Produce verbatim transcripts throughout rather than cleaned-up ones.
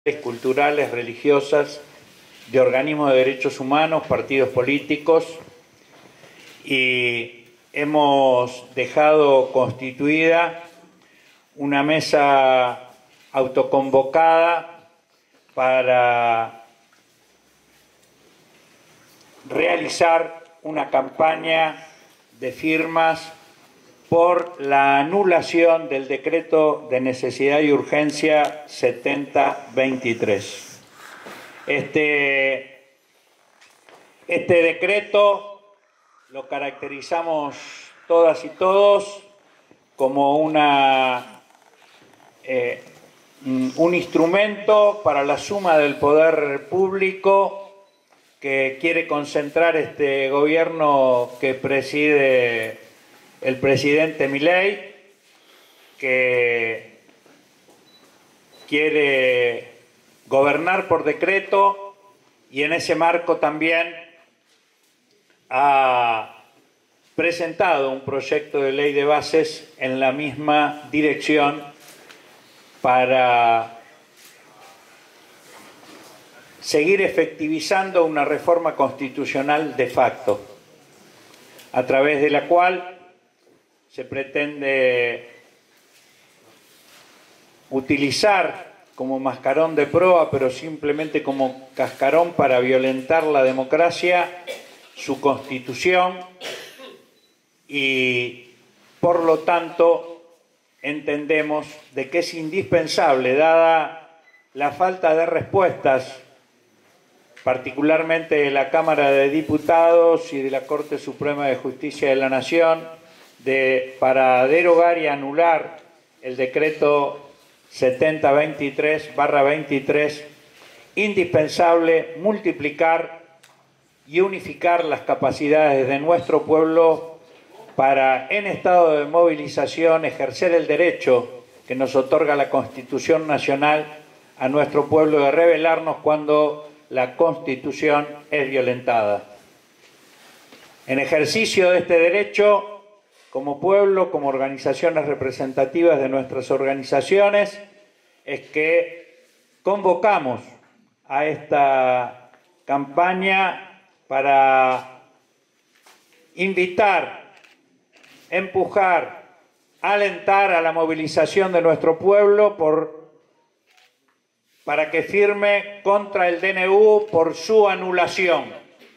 culturales, religiosas, de organismos de derechos humanos, partidos políticos, y hemos dejado constituida una mesa autoconvocada para realizar una campaña de firmas por la anulación del decreto de necesidad y urgencia setenta veintitrés. Este, este decreto lo caracterizamos todas y todos como una, eh, un instrumento para la suma del poder público que quiere concentrar este gobierno que preside el presidente Milei, que quiere gobernar por decreto y en ese marco también ha presentado un proyecto de ley de bases en la misma dirección para seguir efectivizando una reforma constitucional de facto, a través de la cual se pretende utilizar como mascarón de proa, pero simplemente como cascarón para violentar la democracia, su constitución, y por lo tanto entendemos de que es indispensable, dada la falta de respuestas, particularmente de la Cámara de Diputados y de la Corte Suprema de Justicia de la Nación, de, para derogar y anular el decreto setenta veintitrés barra veintitrés, indispensable multiplicar y unificar las capacidades de nuestro pueblo para, en estado de movilización, ejercer el derecho que nos otorga la Constitución Nacional a nuestro pueblo de rebelarnos cuando la Constitución es violentada. En ejercicio de este derecho, como pueblo, como organizaciones representativas de nuestras organizaciones, es que convocamos a esta campaña para invitar, empujar, alentar a la movilización de nuestro pueblo por, para que firme contra el D N U por su anulación.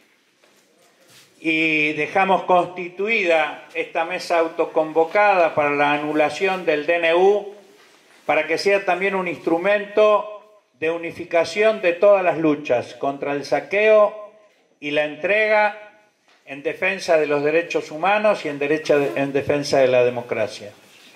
Y dejamos constituida esta mesa autoconvocada para la anulación del D N U para que sea también un instrumento de unificación de todas las luchas contra el saqueo y la entrega en defensa de los derechos humanos y en, derecha de, en defensa de la democracia.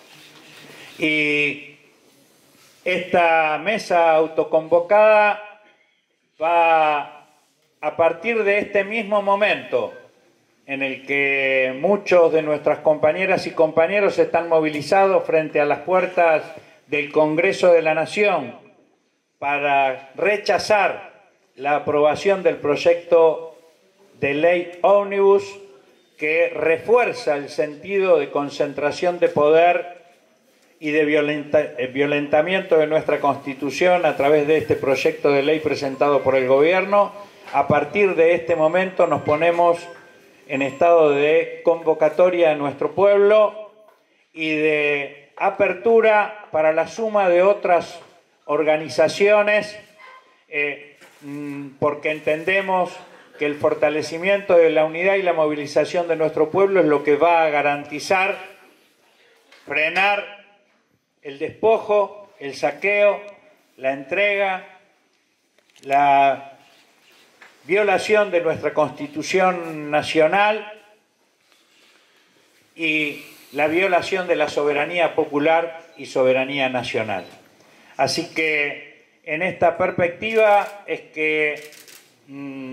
Y esta mesa autoconvocada va a partir de este mismo momento en el que muchos de nuestras compañeras y compañeros están movilizados frente a las puertas del Congreso de la Nación para rechazar la aprobación del proyecto de ley ómnibus que refuerza el sentido de concentración de poder y de violenta, violentamiento de nuestra Constitución a través de este proyecto de ley presentado por el gobierno. A partir de este momento nos ponemos en estado de convocatoria a nuestro pueblo y de apertura para la suma de otras organizaciones, eh, porque entendemos que el fortalecimiento de la unidad y la movilización de nuestro pueblo es lo que va a garantizar frenar el despojo, el saqueo, la entrega, la violación de nuestra Constitución Nacional y la violación de la soberanía popular y soberanía nacional. Así que en esta perspectiva es que mmm,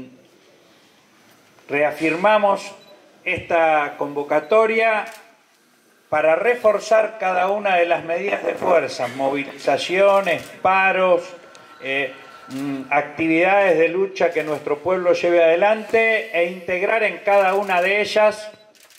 reafirmamos esta convocatoria para reforzar cada una de las medidas de fuerza, movilizaciones, paros, eh, actividades de lucha que nuestro pueblo lleve adelante e integrar en cada una de ellas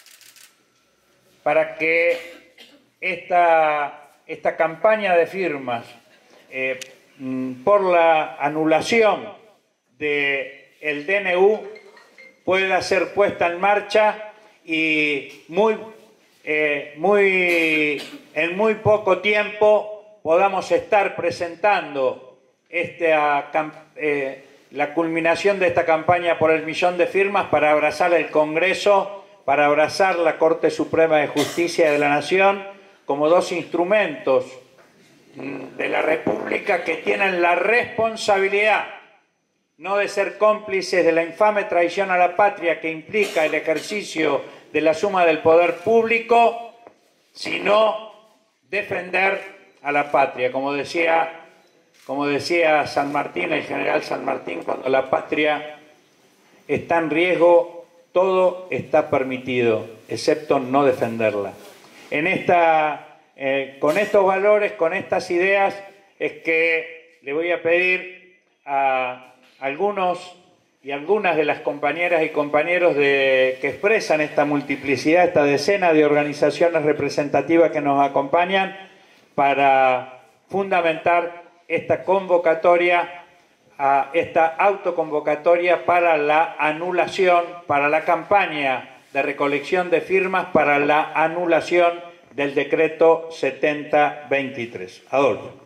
para que esta, esta campaña de firmas eh, mm, por la anulación del D N U pueda ser puesta en marcha y muy, eh, muy, en muy poco tiempo podamos estar presentando esta, eh, la culminación de esta campaña por el millón de firmas para abrazar el Congreso, para abrazar la Corte Suprema de Justicia de la Nación como dos instrumentos de la República que tienen la responsabilidad no de ser cómplices de la infame traición a la patria que implica el ejercicio de la suma del poder público, sino defender a la patria. Como decía, como decía San Martín, el general San Martín, cuando la patria está en riesgo, todo está permitido, excepto no defenderla. En esta, eh, con estos valores, con estas ideas, es que le voy a pedir a algunos y algunas de las compañeras y compañeros de, que expresan esta multiplicidad, esta decena de organizaciones representativas que nos acompañan para fundamentar esta convocatoria, a esta autoconvocatoria para la anulación, para la campaña de recolección de firmas para la anulación del decreto setenta veintitrés. Adolfo.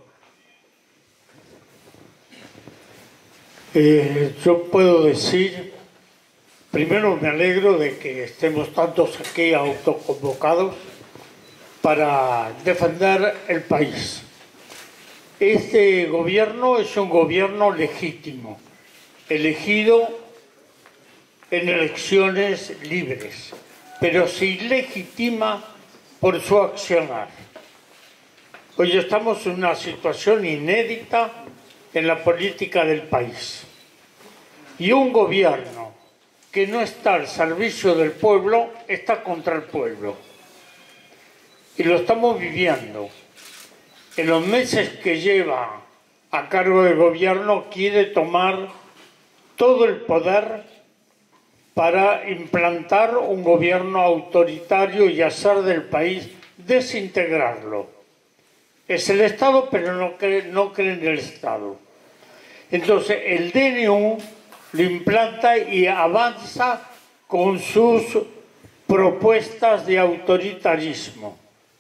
Eh, yo puedo decir, primero me alegro de que estemos tantos aquí autoconvocados para defender el país. Este gobierno es un gobierno legítimo, elegido en elecciones libres, pero se ilegitima por su accionar. Hoy estamos en una situación inédita en la política del país. Y un gobierno que no está al servicio del pueblo, está contra el pueblo. Y lo estamos viviendo. En los meses que lleva a cargo del gobierno, quiere tomar todo el poder para implantar un gobierno autoritario y hacer del país, desintegrarlo. Es el Estado, pero no cree, no cree en el Estado. Entonces, el D N U lo implanta y avanza con sus propuestas de autoritarismo.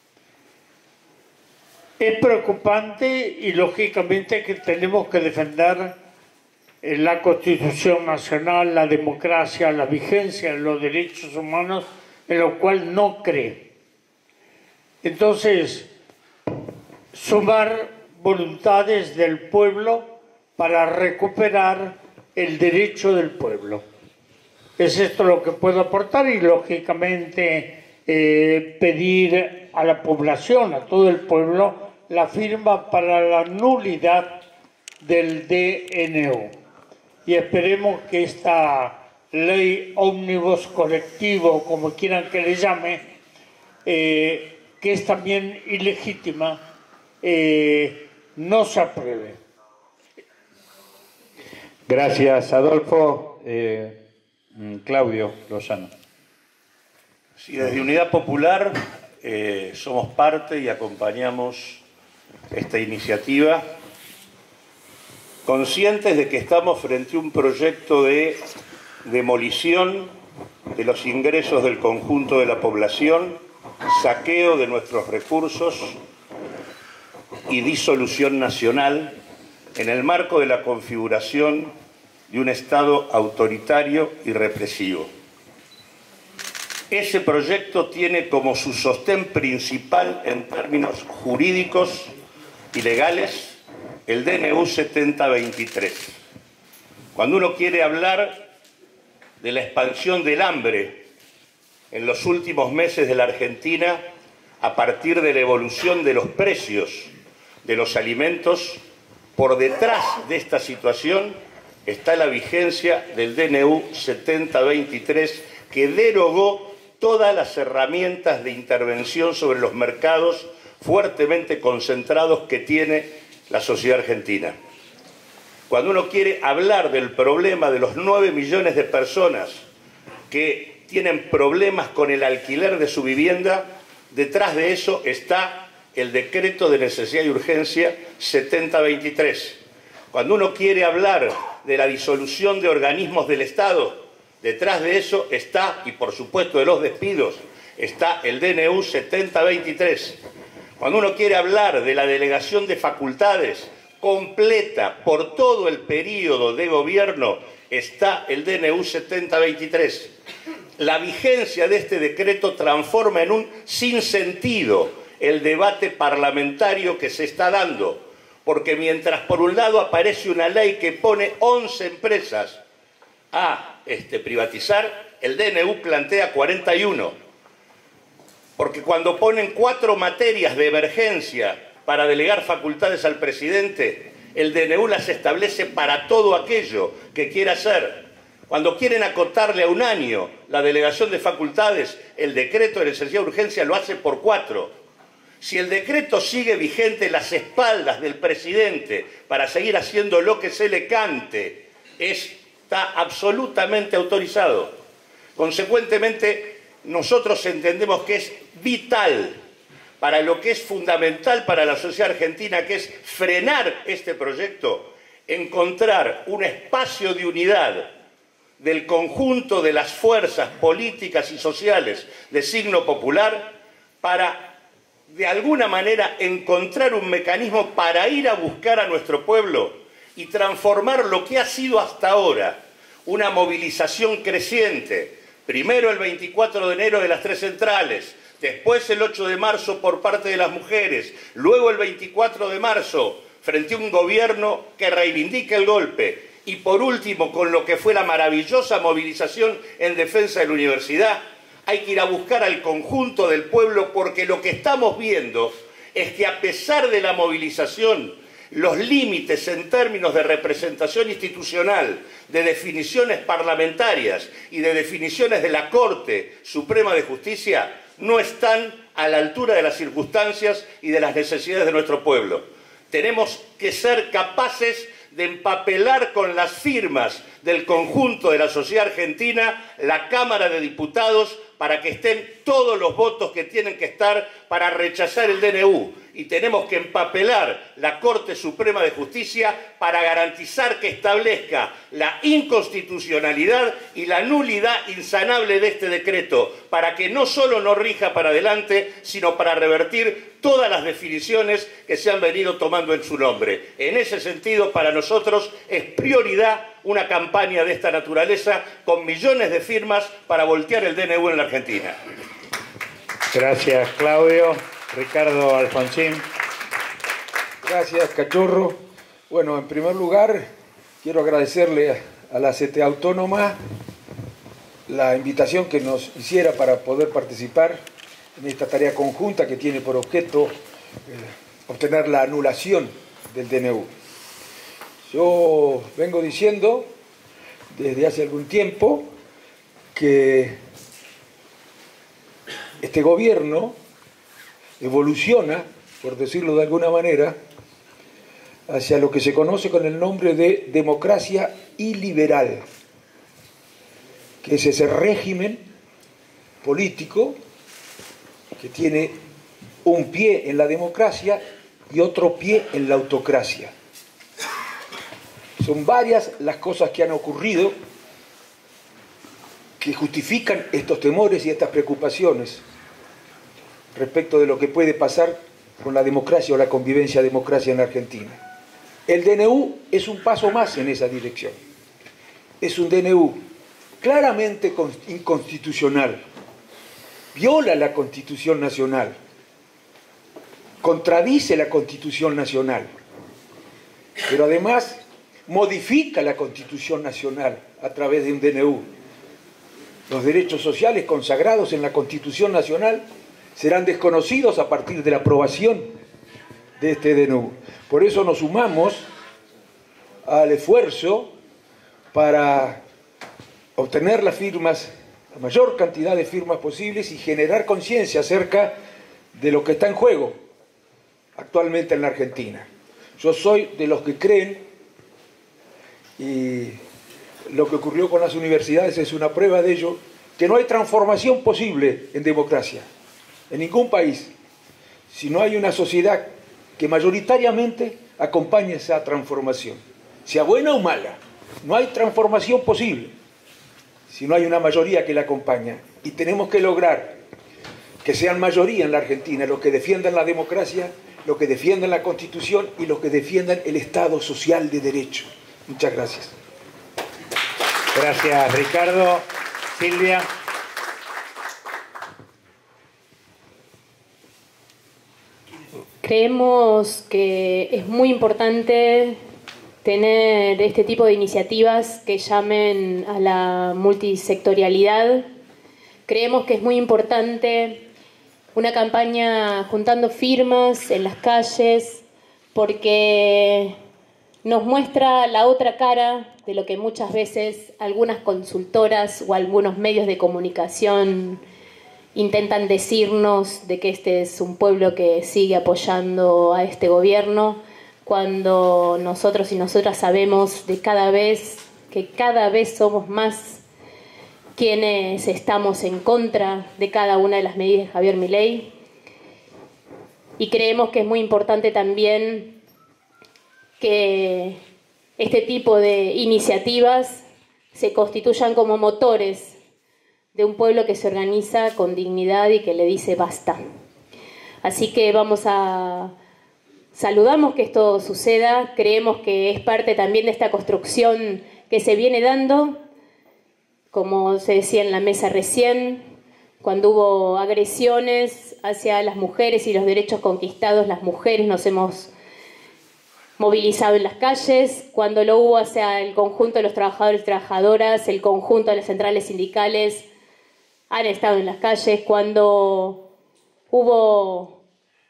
Es preocupante y, lógicamente, que tenemos que defender la Constitución Nacional, la democracia, la vigencia de los derechos humanos, en lo cual no cree. Entonces, sumar voluntades del pueblo para recuperar el derecho del pueblo. Es esto lo que puedo aportar y, lógicamente, eh, pedir a la población, a todo el pueblo, la firma para la nulidad del D N U. Y esperemos que esta ley ómnibus colectivo, como quieran que le llame, eh, que es también ilegítima, Eh, no se apruebe. Gracias, Adolfo. Eh, Claudio Lozano. Sí, desde Unidad Popular eh, somos parte y acompañamos esta iniciativa, conscientes de que estamos frente a un proyecto de demolición de los ingresos del conjunto de la población, saqueo de nuestros recursos y disolución nacional en el marco de la configuración de un Estado autoritario y represivo. Ese proyecto tiene como su sostén principal en términos jurídicos y legales el D N U setenta veintitrés. Cuando uno quiere hablar de la expansión del hambre en los últimos meses de la Argentina a partir de la evolución de los precios de los alimentos, por detrás de esta situación está la vigencia del D N U setenta veintitrés, que derogó todas las herramientas de intervención sobre los mercados fuertemente concentrados que tiene la sociedad argentina. Cuando uno quiere hablar del problema de los nueve millones de personas que tienen problemas con el alquiler de su vivienda, detrás de eso está el decreto de necesidad y urgencia setenta veintitrés, Cuando uno quiere hablar de la disolución de organismos del Estado, detrás de eso está, y por supuesto de los despidos, está el D N U setenta veintitrés. Cuando uno quiere hablar de la delegación de facultades completa por todo el periodo de gobierno, está el D N U setenta veintitrés. La vigencia de este decreto transforma en un sinsentido el debate parlamentario que se está dando, porque mientras por un lado aparece una ley que pone once empresas a este, privatizar, el D N U plantea cuarenta y uno. Porque cuando ponen cuatro materias de emergencia para delegar facultades al presidente, el D N U las establece para todo aquello que quiera hacer. Cuando quieren acotarle a un año la delegación de facultades, el decreto de necesidad de urgencia lo hace por cuatro. Si el decreto sigue vigente en las espaldas del presidente para seguir haciendo lo que se le cante, está absolutamente autorizado. Consecuentemente, nosotros entendemos que es vital para lo que es fundamental para la sociedad argentina, que es frenar este proyecto, encontrar un espacio de unidad del conjunto de las fuerzas políticas y sociales de signo popular para de alguna manera encontrar un mecanismo para ir a buscar a nuestro pueblo y transformar lo que ha sido hasta ahora una movilización creciente. Primero el veinticuatro de enero de las tres centrales, después el ocho de marzo por parte de las mujeres, luego el veinticuatro de marzo frente a un gobierno que reivindica el golpe y por último con lo que fue la maravillosa movilización en defensa de la universidad. Hay que ir a buscar al conjunto del pueblo porque lo que estamos viendo es que a pesar de la movilización, los límites en términos de representación institucional, de definiciones parlamentarias y de definiciones de la Corte Suprema de Justicia no están a la altura de las circunstancias y de las necesidades de nuestro pueblo. Tenemos que ser capaces de empapelar con las firmas del conjunto de la sociedad argentina la Cámara de Diputados para que estén todos los votos que tienen que estar para rechazar el D N U. Y tenemos que empapelar la Corte Suprema de Justicia para garantizar que establezca la inconstitucionalidad y la nulidad insanable de este decreto, para que no solo no rija para adelante, sino para revertir todas las definiciones que se han venido tomando en su nombre. En ese sentido, para nosotros es prioridad una campaña de esta naturaleza con millones de firmas para voltear el D N U en la Argentina. Gracias, Claudio. Ricardo Alfonsín. Gracias, Cachorro. Bueno, en primer lugar, quiero agradecerle a la C T A Autónoma la invitación que nos hiciera para poder participar en esta tarea conjunta que tiene por objeto eh, obtener la anulación del D N U. Yo vengo diciendo desde hace algún tiempo que este gobierno evoluciona, por decirlo de alguna manera, hacia lo que se conoce con el nombre de democracia iliberal, que es ese régimen político que tiene un pie en la democracia y otro pie en la autocracia. Son varias las cosas que han ocurrido que justifican estos temores y estas preocupaciones respecto de lo que puede pasar con la democracia o la convivencia democracia en la Argentina. El D N U es un paso más en esa dirección. Es un D N U claramente inconstitucional, viola la Constitución Nacional, contradice la Constitución Nacional, pero además modifica la Constitución Nacional a través de un D N U. Los derechos sociales consagrados en la Constitución Nacional serán desconocidos a partir de la aprobación de este D N U. Por eso nos sumamos al esfuerzo para obtener las firmas, la mayor cantidad de firmas posibles y generar conciencia acerca de lo que está en juego actualmente en la Argentina. Yo soy de los que creen, y lo que ocurrió con las universidades es una prueba de ello, que no hay transformación posible en democracia en ningún país si no hay una sociedad que mayoritariamente acompañe esa transformación. sea buena o mala. No hay transformación posible si no hay una mayoría que la acompaña. Y tenemos que lograr que sean mayoría en la Argentina los que defiendan la democracia, los que defiendan la Constitución y los que defiendan el Estado social de derecho. Muchas gracias. Gracias, Ricardo. Silvia. Creemos que es muy importante tener este tipo de iniciativas que llamen a la multisectorialidad. Creemos que es muy importante una campaña juntando firmas en las calles, porque nos muestra la otra cara de lo que muchas veces algunas consultoras o algunos medios de comunicación intentan decirnos, de que este es un pueblo que sigue apoyando a este gobierno, cuando nosotros y nosotras sabemos de cada vez que cada vez somos más quienes estamos en contra de cada una de las medidas de Javier Milei. Y creemos que es muy importante también que este tipo de iniciativas se constituyan como motores de un pueblo que se organiza con dignidad y que le dice basta. Así que vamos a... Saludamos que esto suceda, creemos que es parte también de esta construcción que se viene dando, como se decía en la mesa recién, cuando hubo agresiones hacia las mujeres y los derechos conquistados, las mujeres nos hemos movilizado en las calles. Cuando lo hubo hacia el conjunto de los trabajadores y trabajadoras, el conjunto de las centrales sindicales han estado en las calles. Cuando hubo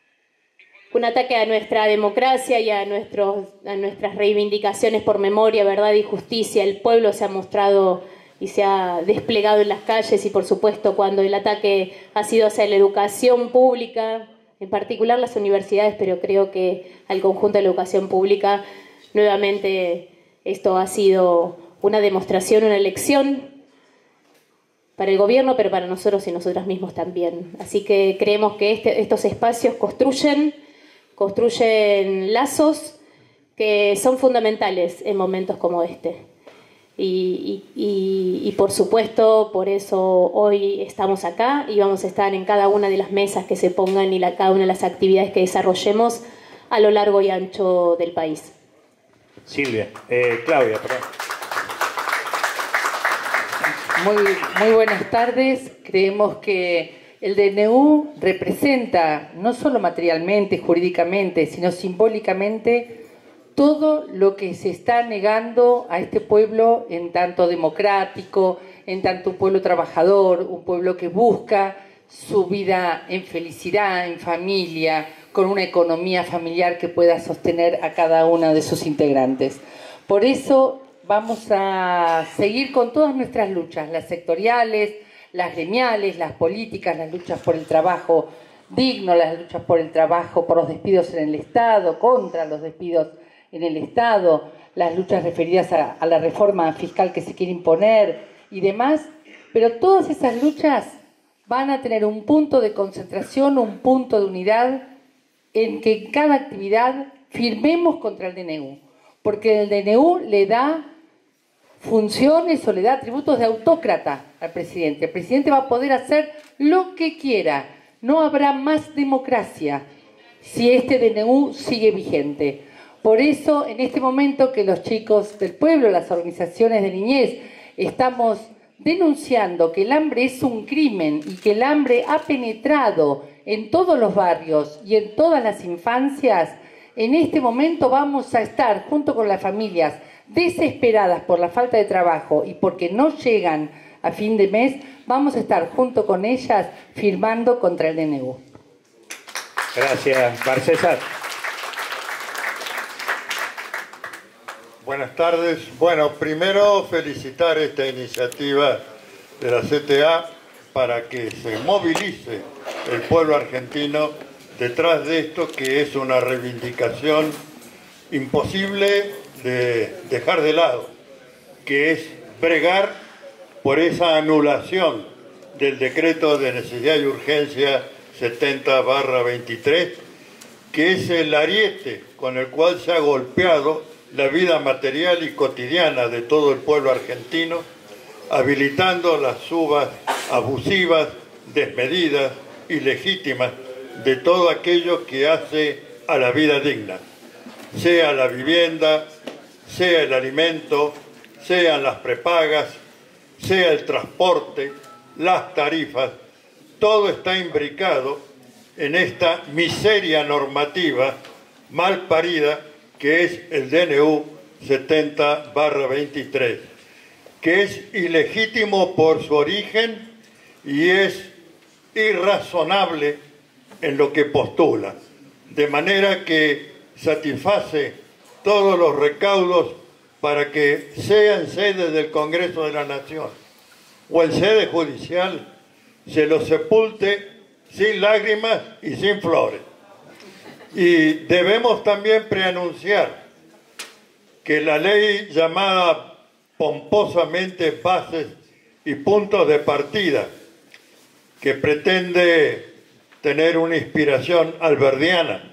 un ataque a nuestra democracia y a, nuestros, a nuestras reivindicaciones por memoria, verdad y justicia, el pueblo se ha mostrado y se ha desplegado en las calles. Y por supuesto cuando el ataque ha sido hacia la educación pública, en particular las universidades, pero creo que al conjunto de la educación pública, nuevamente esto ha sido una demostración, una lección para el gobierno, pero para nosotros y nosotras mismos también. Así que creemos que este, estos espacios construyen, construyen lazos que son fundamentales en momentos como este. Y, y, y por supuesto, por eso hoy estamos acá y vamos a estar en cada una de las mesas que se pongan y la, cada una de las actividades que desarrollemos a lo largo y ancho del país. Silvia, eh, Claudia, perdón. Muy, muy buenas tardes. Creemos que el D N U representa, no solo materialmente, jurídicamente, sino simbólicamente, todo lo que se está negando a este pueblo en tanto democrático, en tanto un pueblo trabajador, un pueblo que busca su vida en felicidad, en familia, con una economía familiar que pueda sostener a cada uno de sus integrantes. Por eso vamos a seguir con todas nuestras luchas, las sectoriales, las gremiales, las políticas, las luchas por el trabajo digno, las luchas por el trabajo, por los despidos en el Estado, contra los despidos en el Estado, las luchas referidas a, a la reforma fiscal que se quiere imponer y demás, pero todas esas luchas van a tener un punto de concentración, un punto de unidad en que en cada actividad firmemos contra el D N U, porque el D N U le da funciones o le da atributos de autócrata al presidente. El presidente va a poder hacer lo que quiera, no habrá más democracia si este D N U sigue vigente. Por eso, en este momento que los chicos del pueblo, las organizaciones de niñez, estamos denunciando que el hambre es un crimen y que el hambre ha penetrado en todos los barrios y en todas las infancias, en este momento vamos a estar junto con las familias desesperadas por la falta de trabajo y porque no llegan a fin de mes, vamos a estar junto con ellas firmando contra el D N U. Gracias, Marcésar. Buenas tardes. Bueno, primero felicitar esta iniciativa de la C T A para que se movilice el pueblo argentino detrás de esto, que es una reivindicación imposible de dejar de lado, que es bregar por esa anulación del decreto de necesidad y urgencia setenta barra veintitrés, que es el ariete con el cual se ha golpeado la vida material y cotidiana de todo el pueblo argentino, habilitando las subas abusivas, desmedidas, ilegítimas de todo aquello que hace a la vida digna, sea la vivienda, sea el alimento, sean las prepagas, sea el transporte, las tarifas, todo está imbricado en esta miseria normativa mal parida que es el D N U setenta barra veintitrés, que es ilegítimo por su origen y es irrazonable en lo que postula, de manera que satisface todos los recaudos para que sea en sede del Congreso de la Nación o en sede judicial se lo sepulte sin lágrimas y sin flores. Y debemos también preanunciar que la ley llamada pomposamente bases y puntos de partida, que pretende tener una inspiración alberdiana,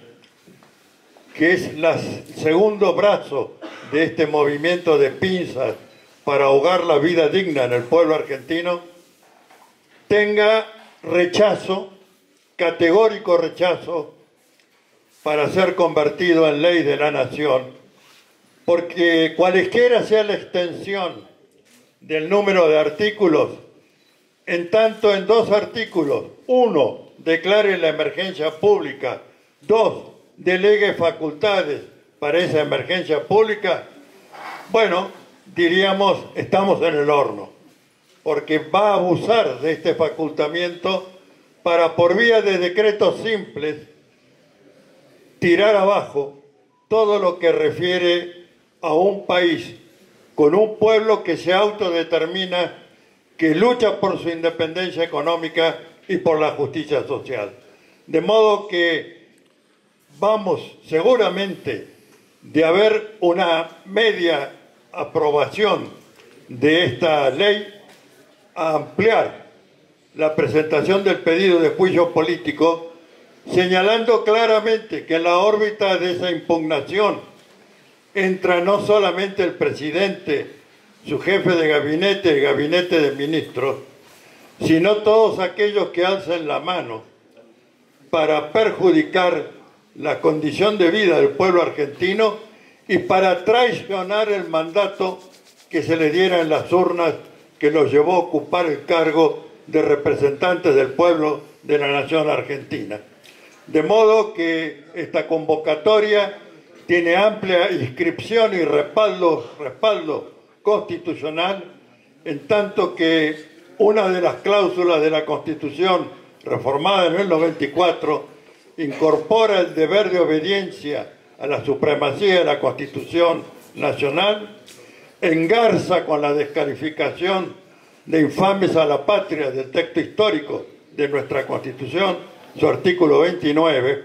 que es el segundo brazo de este movimiento de pinzas para ahogar la vida digna en el pueblo argentino, tenga rechazo, categórico rechazo, para ser convertido en ley de la nación, porque cualesquiera sea la extensión del número de artículos, en tanto en dos artículos, uno, declare la emergencia pública, dos, delegue facultades para esa emergencia pública, bueno, diríamos, estamos en el horno, porque va a abusar de este facultamiento para, por vía de decretos simples, tirar abajo todo lo que refiere a un país con un pueblo que se autodetermina, que lucha por su independencia económica y por la justicia social. De modo que vamos seguramente de haber una media aprobación de esta ley a ampliar la presentación del pedido de juicio político, señalando claramente que en la órbita de esa impugnación entra no solamente el presidente, su jefe de gabinete, el gabinete de ministros, sino todos aquellos que alcen la mano para perjudicar la condición de vida del pueblo argentino y para traicionar el mandato que se le diera en las urnas que los llevó a ocupar el cargo de representantes del pueblo de la nación argentina. De modo que esta convocatoria tiene amplia inscripción y respaldo, respaldo constitucional, en tanto que una de las cláusulas de la Constitución reformada en el noventa y cuatro incorpora el deber de obediencia a la supremacía de la Constitución Nacional, engarza con la descalificación de infames a la patria del texto histórico de nuestra Constitución, su artículo veintinueve,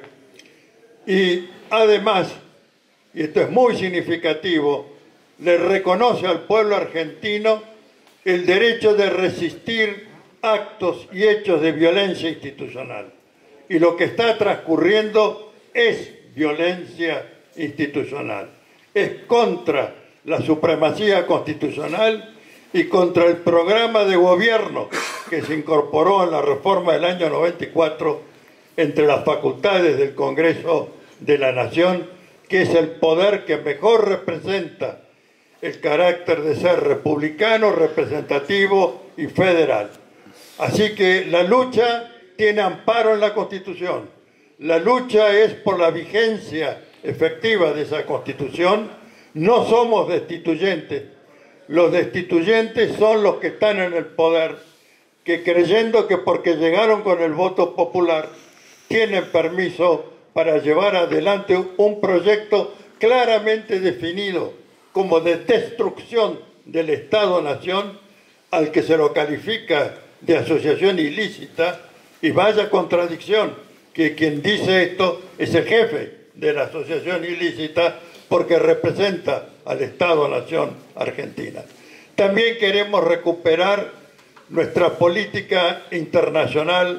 y además, y esto es muy significativo, le reconoce al pueblo argentino el derecho de resistir actos y hechos de violencia institucional. Y lo que está transcurriendo es violencia institucional. Es contra la supremacía constitucional y contra el programa de gobierno que se incorporó en la reforma del año noventa y cuatro entre las facultades del Congreso de la Nación, que es el poder que mejor representa el carácter de ser republicano, representativo y federal. Así que la lucha tiene amparo en la Constitución. La lucha es por la vigencia efectiva de esa Constitución. No somos destituyentes. Los destituyentes son los que están en el poder, que creyendo que porque llegaron con el voto popular tienen permiso para llevar adelante un proyecto claramente definido como de destrucción del Estado-Nación, al que se lo califica de asociación ilícita, y vaya contradicción que quien dice esto es el jefe de la asociación ilícita, porque representa al Estado-Nación Argentina. También queremos recuperar nuestra política internacional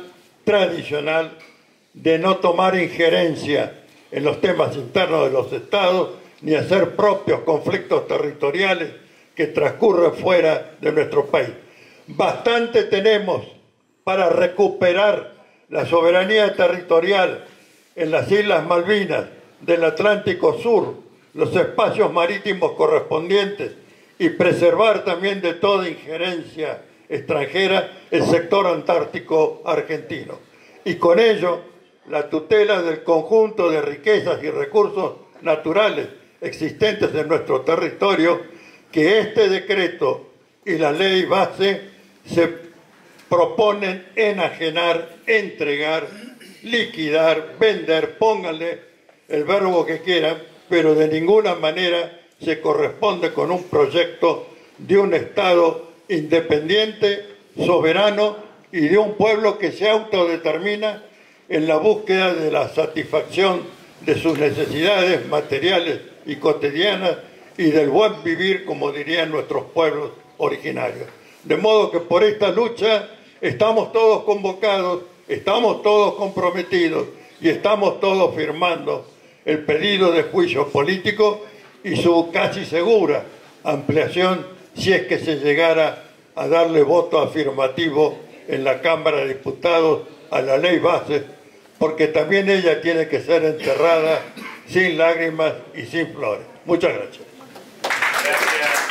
tradicional de no tomar injerencia en los temas internos de los Estados ni hacer propios conflictos territoriales que transcurren fuera de nuestro país. Bastante tenemos para recuperar la soberanía territorial en las Islas Malvinas, del Atlántico Sur, los espacios marítimos correspondientes y preservar también de toda injerencia extranjera el sector antártico argentino. Y con ello, la tutela del conjunto de riquezas y recursos naturales existentes en nuestro territorio, que este decreto y la ley base se proponen enajenar, entregar, liquidar, vender, pónganle el verbo que quieran, pero de ninguna manera se corresponde con un proyecto de un Estado independiente, soberano y de un pueblo que se autodetermina en la búsqueda de la satisfacción de sus necesidades materiales y cotidianas y del buen vivir, como dirían nuestros pueblos originarios. De modo que por esta lucha estamos todos convocados, estamos todos comprometidos y estamos todos firmando el pedido de juicio político y su casi segura ampliación si es que se llegara a darle voto afirmativo en la Cámara de Diputados a la ley base, porque también ella tiene que ser enterrada sin lágrimas y sin flores. Muchas gracias. Gracias.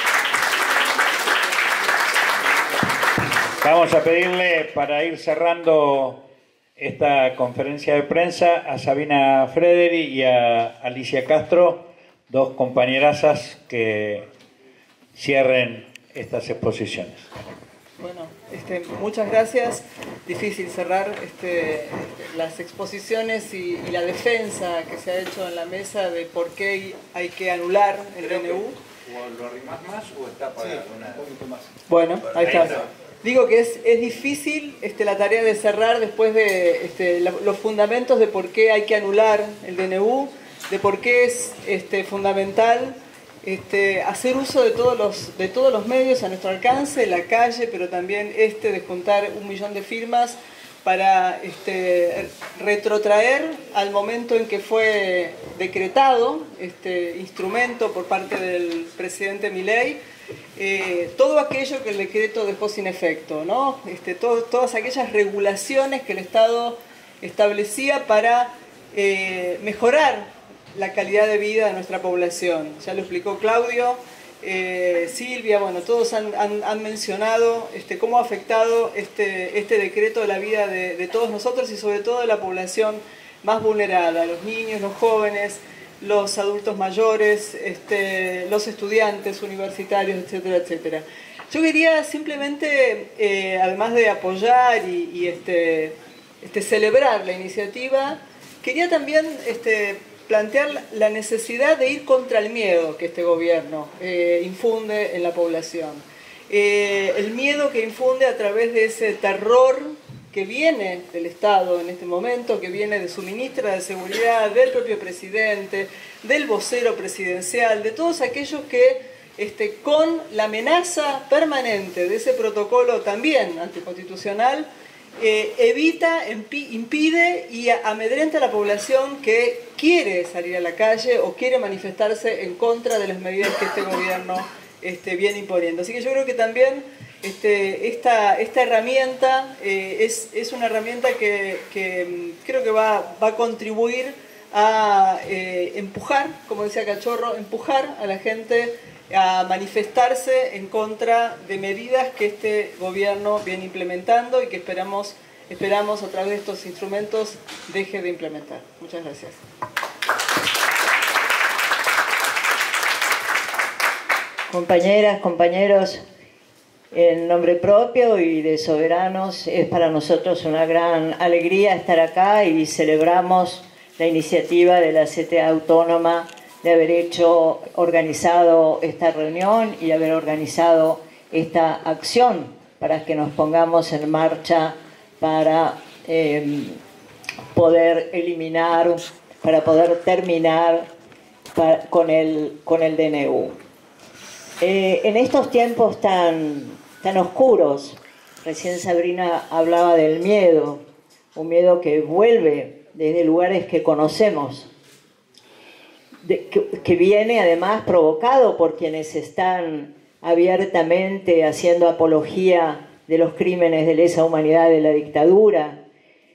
Vamos a pedirle, para ir cerrando esta conferencia de prensa, a Sabina Frederi y a Alicia Castro, dos compañerazas, que cierren estas exposiciones. Bueno, este, muchas gracias. Difícil cerrar este, este, las exposiciones y, y la defensa que se ha hecho en la mesa de por qué hay que anular el D N U. ¿O lo arrimas más o está para sí, una... un poquito más? Bueno, ahí está. Digo que es, es difícil este, la tarea de cerrar después de este, la, los fundamentos de por qué hay que anular el D N U, de por qué es este, fundamental este, hacer uso de todos, los, de todos los medios a nuestro alcance, la calle, pero también este de juntar un millón de firmas para este, retrotraer al momento en que fue decretado este instrumento por parte del presidente Milei, eh, todo aquello que el decreto dejó sin efecto, ¿no? Este, todo, todas aquellas regulaciones que el Estado establecía para eh, mejorar la calidad de vida de nuestra población. Ya lo explicó Claudio, eh, Silvia, bueno, todos han, han, han mencionado este, cómo ha afectado este, este decreto de la vida de, de todos nosotros y sobre todo de la población más vulnerada, los niños, los jóvenes, los adultos mayores, este, los estudiantes universitarios, etcétera, etcétera. Yo quería simplemente, eh, además de apoyar y, y este, este, celebrar la iniciativa, quería también este, plantear la necesidad de ir contra el miedo que este gobierno eh, infunde en la población. Eh, el miedo que infunde a través de ese terror que viene del Estado en este momento, que viene de su ministra de Seguridad, del propio presidente, del vocero presidencial, de todos aquellos que este, con la amenaza permanente de ese protocolo también anticonstitucional, eh, evita, impide y amedrenta a la población que quiere salir a la calle o quiere manifestarse en contra de las medidas que este gobierno este, viene imponiendo. Así que yo creo que también Este, esta, esta herramienta eh, es, es una herramienta que, que creo que va, va a contribuir a eh, empujar, como decía Cachorro, empujar a la gente a manifestarse en contra de medidas que este gobierno viene implementando y que esperamos, esperamos a través de estos instrumentos deje de implementar. Muchas gracias. Compañeras, compañeros, en nombre propio y de Soberanos, es para nosotros una gran alegría estar acá y celebramos la iniciativa de la C T A Autónoma de haber hecho, organizado esta reunión y haber organizado esta acción para que nos pongamos en marcha para eh, poder eliminar, para poder terminar para, con, el, con el D N U. Eh, en estos tiempos tan tan oscuros, recién Sabrina hablaba del miedo, un miedo que vuelve desde lugares que conocemos. de, que, que viene además provocado por quienes están abiertamente haciendo apología de los crímenes de lesa humanidad de la dictadura.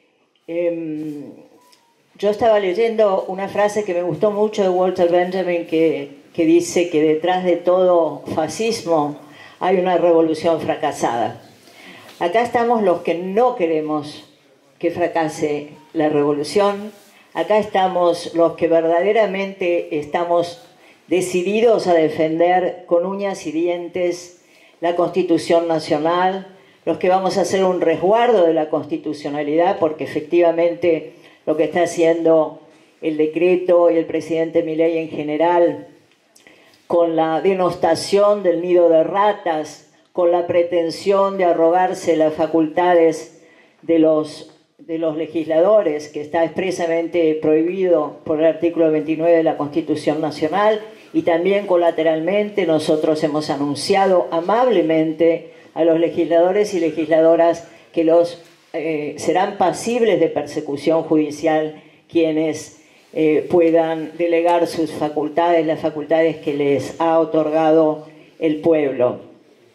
Eh, yo estaba leyendo una frase que me gustó mucho de Walter Benjamin que, que dice que detrás de todo fascismo hay una revolución fracasada. Acá estamos los que no queremos que fracase la revolución. Acá estamos los que verdaderamente estamos decididos a defender con uñas y dientes la Constitución Nacional, los que vamos a hacer un resguardo de la constitucionalidad, porque efectivamente lo que está haciendo el decreto y el presidente Milei en general, con la denostación del nido de ratas, con la pretensión de arrogarse las facultades de los, de los legisladores, que está expresamente prohibido por el artículo veintinueve de la Constitución Nacional, y también colateralmente nosotros hemos anunciado amablemente a los legisladores y legisladoras que los eh, serán pasibles de persecución judicial quienes eh, puedan delegar sus facultades, las facultades que les ha otorgado el pueblo.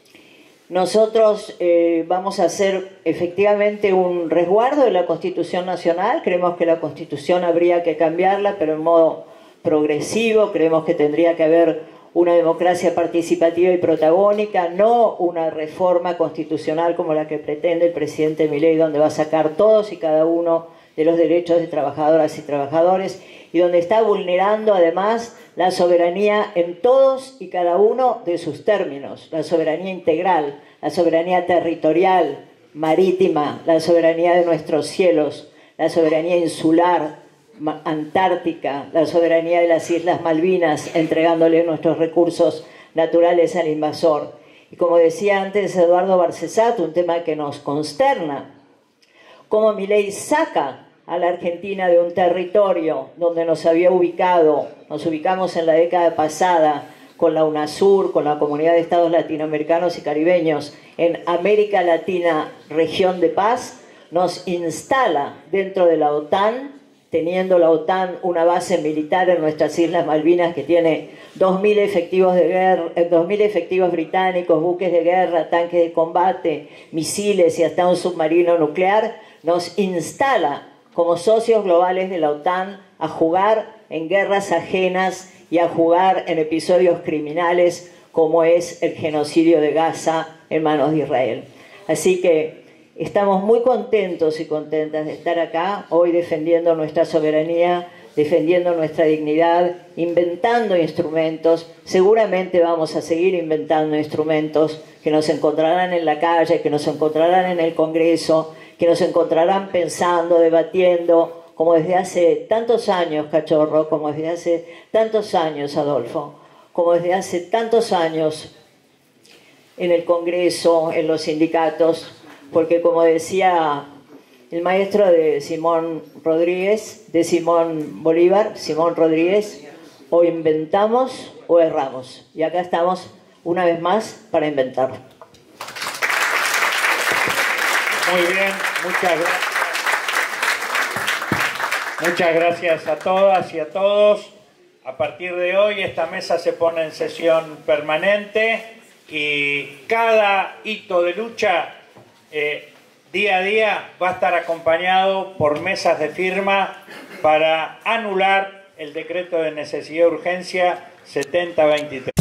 Nosotros eh, vamos a hacer efectivamente un resguardo de la Constitución Nacional. Creemos que la Constitución habría que cambiarla, pero en modo progresivo. Creemos que tendría que haber una democracia participativa y protagónica, no una reforma constitucional como la que pretende el presidente Milei, donde va a sacar todos y cada uno de los derechos de trabajadoras y trabajadores y donde está vulnerando además la soberanía en todos y cada uno de sus términos, la soberanía integral, la soberanía territorial, marítima, la soberanía de nuestros cielos, la soberanía insular, antártica, la soberanía de las Islas Malvinas, entregándole nuestros recursos naturales al invasor. Y como decía antes Eduardo Barcesat, un tema que nos consterna, cómo Milei saca a la Argentina de un territorio donde nos había ubicado, nos ubicamos en la década pasada con la UNASUR, con la Comunidad de Estados Latinoamericanos y Caribeños, en América Latina, región de paz, nos instala dentro de la OTAN, teniendo la OTAN una base militar en nuestras Islas Malvinas que tiene dos mil efectivos, de guerra, dos mil efectivos británicos, buques de guerra, tanques de combate, misiles y hasta un submarino nuclear, nos instala como socios globales de la OTAN a jugar en guerras ajenas y a jugar en episodios criminales como es el genocidio de Gaza en manos de Israel. Así que estamos muy contentos y contentas de estar acá hoy defendiendo nuestra soberanía, defendiendo nuestra dignidad, inventando instrumentos. Seguramente vamos a seguir inventando instrumentos que nos encontrarán en la calle, que nos encontrarán en el Congreso, que nos encontrarán pensando, debatiendo, como desde hace tantos años, Cachorro, como desde hace tantos años, Adolfo, como desde hace tantos años en el Congreso, en los sindicatos, porque como decía el maestro de Simón Rodríguez, de Simón Bolívar, Simón Rodríguez, o inventamos o erramos. Y acá estamos una vez más para inventar. Muy bien, muchas gracias. Muchas gracias a todas y a todos. A partir de hoy esta mesa se pone en sesión permanente y cada hito de lucha eh, día a día va a estar acompañado por mesas de firma para anular el decreto de necesidad de urgencia setenta veintitrés.